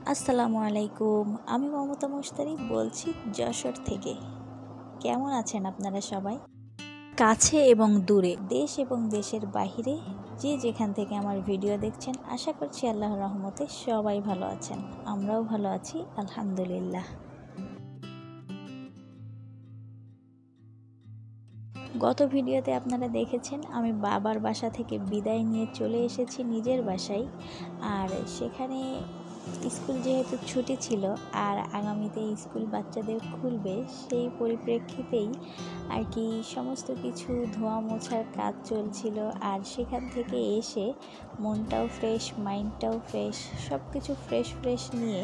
আসসালামু আলাইকুম। আমি মমতা মুশতারি বলছি যশোর থেকে। কেমন আছেন আপনারা সবাই? কাছে এবং দূরে, দেশ এবং দেশের বাহিরে যে যেখান থেকে আমার ভিডিও দেখছেন, আশা করছি আল্লাহর রহমতে সবাই ভালো আছেন। আমরাও ভালো আছি আলহামদুলিল্লাহ। গত ভিডিওতে আপনারা দেখেছেন আমি বাবার বাসা থেকে বিদায় নিয়ে চলে এসেছি নিজের বাসায়। আর সেখানে স্কুল যেহেতু ছুটি ছিল আর আগামীতে স্কুল বাচ্চাদের খুলবে, সেই পরিপ্রেক্ষিতেই আর কি সমস্ত কিছু ধোয়া মোছার কাজ চলছিল। আর সেখান থেকে এসে মনটাও ফ্রেশ, মাইন্ডটাও ফ্রেশ, সব কিছু ফ্রেশ ফ্রেশ নিয়ে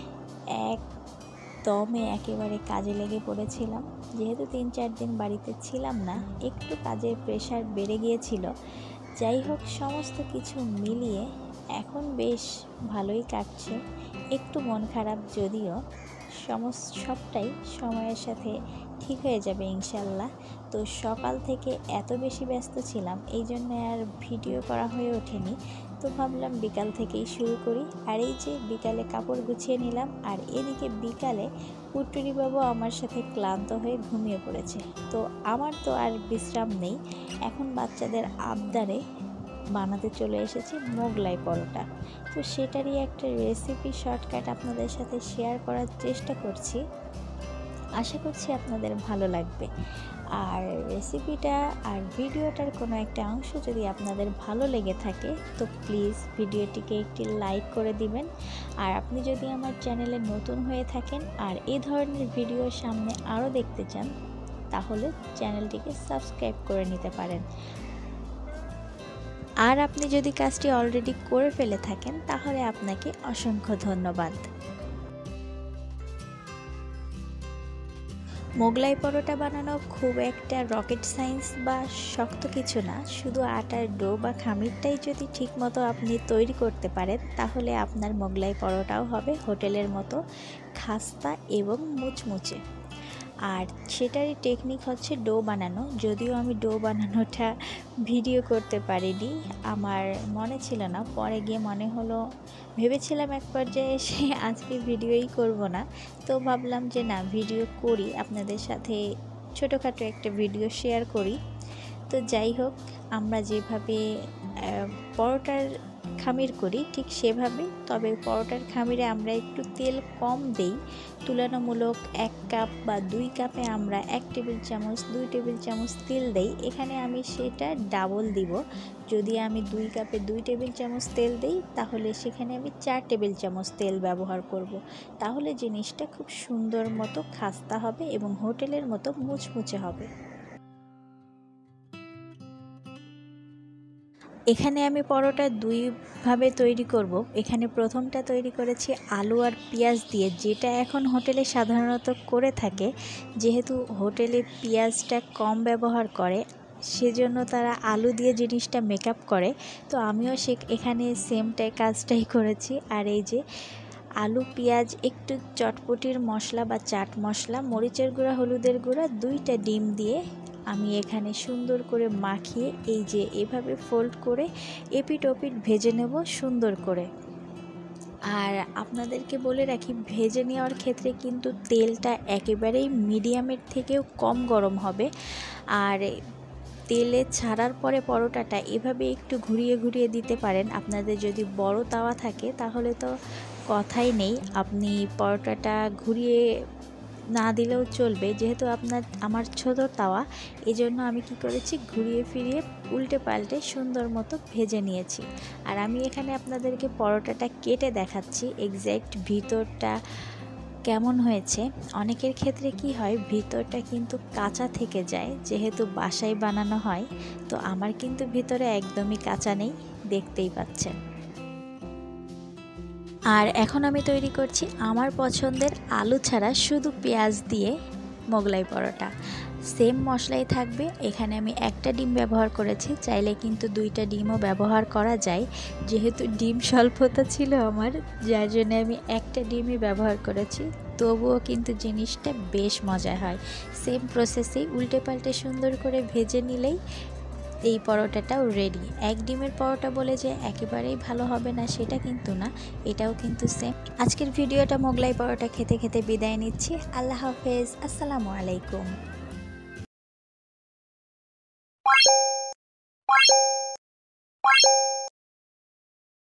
দমে একেবারে কাজে লেগে পড়েছিলাম। যেহেতু 3-4 দিন বাড়িতে ছিলাম না, একটু কাজের প্রেশার বেড়ে গিয়েছিল। যাই হোক, সমস্ত কিছু মিলিয়ে এখন বেশ ভালোই কাটছে। একটু মন খারাপ যদিও, সবটাই সময়ের সাথে ঠিক হয়ে যাবে ইনশাল্লাহ। তো সকাল থেকে এত বেশি ব্যস্ত ছিলাম, এই জন্য আর ভিডিও করা হয়ে ওঠেনি। তো ভাবলাম বিকাল থেকেই শুরু করি। আর এই যে বিকালে কাপড় গুছিয়ে নিলাম, আর এদিকে বিকালে পুটুরি বাবু আমার সাথে ক্লান্ত হয়ে ঘুমিয়ে পড়েছে। তো আমার তো আর বিশ্রাম নেই, এখন বাচ্চাদের আবদারে বানাতে চলে এসেছি মোগলাই পরোটা। তো সেটারই একটা রেসিপি শর্টকাট আপনাদের সাথে শেয়ার করার চেষ্টা করছি, আশা করছি আপনাদের ভালো লাগবে। আর রেসিপিটা আর ভিডিওটার কোনো একটা অংশ যদি আপনাদের ভালো লেগে থাকে তো প্লিজ ভিডিওটিকে একটি লাইক করে দিবেন। আর আপনি যদি আমার চ্যানেলে নতুন হয়ে থাকেন আর এই ধরনের ভিডিও সামনে আরও দেখতে চান, তাহলে চ্যানেলটিকে সাবস্ক্রাইব করে নিতে পারেন। আর আপনি যদি কাজটি অলরেডি করে ফেলে থাকেন তাহলে আপনাকে অসংখ্য ধন্যবাদ। মোগলাই পরোটা বানানো খুব একটা রকেট সায়েন্স বা শক্ত কিছু না। শুধু আটার ডো বা খামিরটাই যদি ঠিকমতো আপনি তৈরি করতে পারেন, তাহলে আপনার মোগলাই পরোটাও হবে হোটেলের মতো খাস্তা এবং মুচমুচে। আর সেটারই টেকনিক হচ্ছে ডো বানানো। যদিও আমি ডো বানানোটা ভিডিও করতে পারিনি, আমার মনে ছিল না। পরে গিয়ে মনে হলো, ভেবেছিলাম এক পর্যায়ে এসে আজকে ভিডিওই করব না। তো ভাবলাম যে না, ভিডিও করি, আপনাদের সাথে ছোটোখাটো একটা ভিডিও শেয়ার করি। তো যাই হোক, আমরা যেভাবে পরোটার খামির করি ঠিক সেভাবে, তবে পরোটার খামিরে আমরা একটু তেল কম দেই তুলনামূলক। 1 কাপ বা 2 কাপে আমরা 1 টেবিল চামচ 2 টেবিল চামচ তেল দেই, এখানে আমি সেটা ডাবল দিব। যদি আমি 2 কাপে 2 টেবিল চামচ তেল দেই, তাহলে সেখানে আমি 4 টেবিল চামচ তেল ব্যবহার করব। তাহলে জিনিসটা খুব সুন্দর মতো খাস্তা হবে এবং হোটেলের মতো মুচমুচে হবে। এখানে আমি পরোটা দুইভাবে তৈরি করব। এখানে প্রথমটা তৈরি করেছি আলু আর পেঁয়াজ দিয়ে, যেটা এখন হোটেলে সাধারণত করে থাকে। যেহেতু হোটেলে পেঁয়াজটা কম ব্যবহার করে, সেজন্য তারা আলু দিয়ে জিনিসটা মেকআপ করে। তো আমিও এখানে কাজটাই করেছি। আর এই যে আলু পেঁয়াজ, একটু চটপটির মশলা বা চাট মশলা, মরিচের গুঁড়া, হলুদের গুঁড়া, 2টা ডিম দিয়ে আমি এখানে সুন্দর করে মাখিয়ে এই যে এভাবে ফোল্ড করে এপিট ওপিট ভেজে নেব সুন্দর করে। আর আপনাদেরকে বলে রাখি, ভেজে নেওয়ার ক্ষেত্রে কিন্তু তেলটা একেবারেই মিডিয়ামের থেকেও কম গরম হবে। আর তেলে ছাড়ার পরে পরোটাটা এভাবে একটু ঘুরিয়ে ঘুরিয়ে দিতে পারেন। আপনাদের যদি বড় তাওয়া থাকে তাহলে তো কথাই নেই, আপনি পরোটাটা ঘুরিয়ে না দিলেও চলবে। যেহেতু আমার ছোট তাওয়া, এজন্য আমি কি করেছি, ঘুরিয়ে ফিরিয়ে উল্টে পাল্টে সুন্দর মতো ভেজে নিয়েছি। আর আমি এখানে আপনাদেরকে পরোটাটা কেটে দেখাচ্ছি এক্স্যাক্ট ভিতরটা কেমন হয়েছে। অনেকের ক্ষেত্রে কি হয়, ভিতরটা কিন্তু কাঁচা থেকে যায়, যেহেতু বাসায় বানানো হয়। তো আমার কিন্তু ভিতরে একদমই কাঁচা নেই, দেখতেই পাচ্ছেন। আর এখন আমি তৈরি করছি আমার পছন্দের আলু ছাড়া শুধু পেঁয়াজ দিয়ে মোগলাই পরোটা। সেম মশলাই থাকবে। এখানে আমি 1টা ডিম ব্যবহার করেছি, চাইলে কিন্তু 2টা ডিমও ব্যবহার করা যায়। যেহেতু ডিম স্বল্পতা ছিল আমার, যার জন্য আমি 1টা ডিমই ব্যবহার করেছি। তবুও কিন্তু জিনিসটা বেশ মজা হয়। সেম প্রসেসেই উল্টে পাল্টে সুন্দর করে ভেজে নিলেই এই পরোটাটাও রেডি। এক ডিমের পরোটা বলে যে একেবারেই ভালো হবে না সেটা কিন্তু না, এটাও কিন্তু সেম। আজকের ভিডিওটা মোগলাই পরোটা খেতে খেতে বিদায় নিচ্ছি। আল্লাহ হাফেজ, আসসালামু আলাইকুম।